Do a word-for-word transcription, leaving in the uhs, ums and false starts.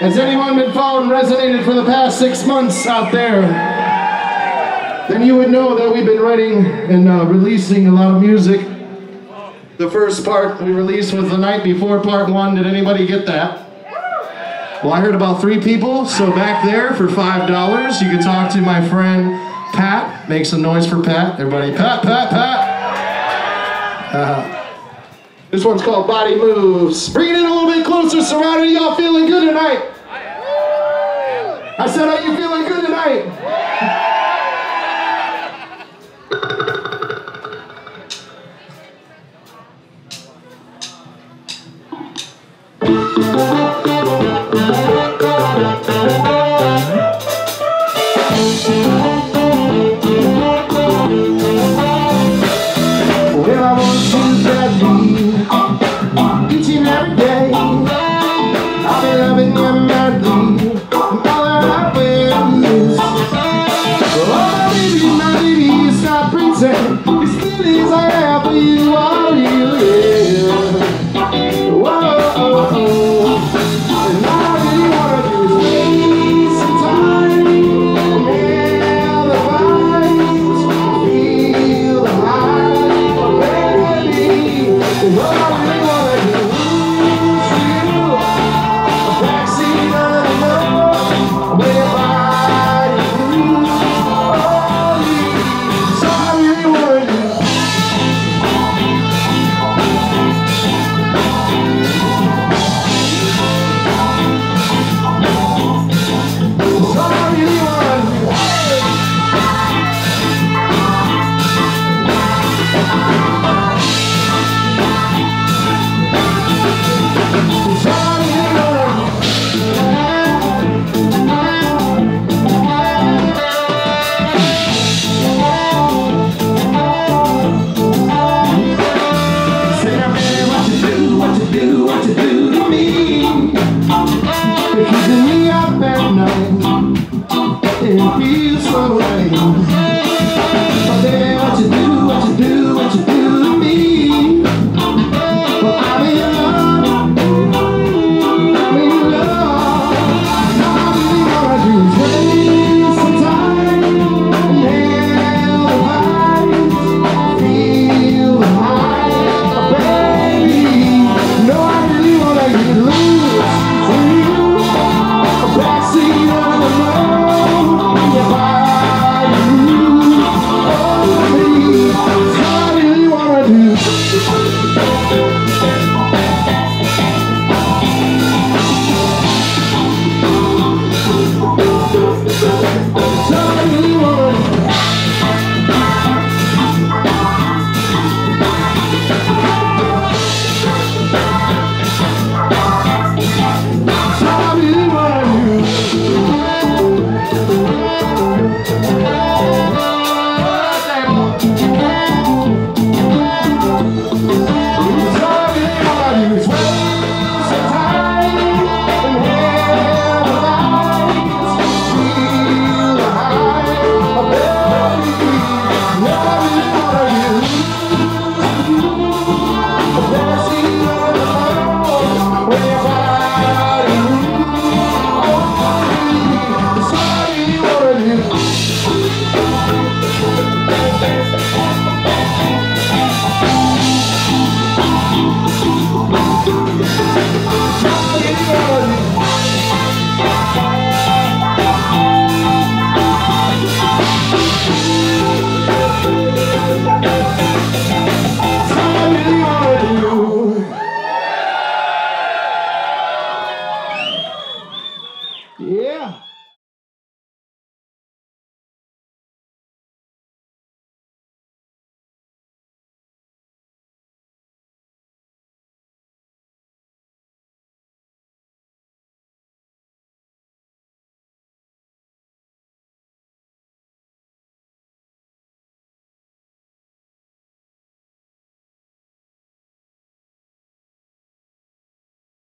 Has anyone been following Resinated for the past six months out there? Then you would know that we've been writing and uh, releasing a lot of music. The first part we released was the night before part one. Did anybody get that? Well, I heard about three people, so back there for five dollars, you can talk to my friend Pat. Make some noise for Pat. Everybody, Pat, Pat, Pat. Uh, this one's called Body Moves. Bring it in a little bit closer, Surrounded. Y'all feeling good tonight? I said, are you feeling good tonight? These feelings I have for you are real, yeah. Whoa, and all I really wanna do is waste some time, nail the vibes, feel the high, baby. And all I really wanna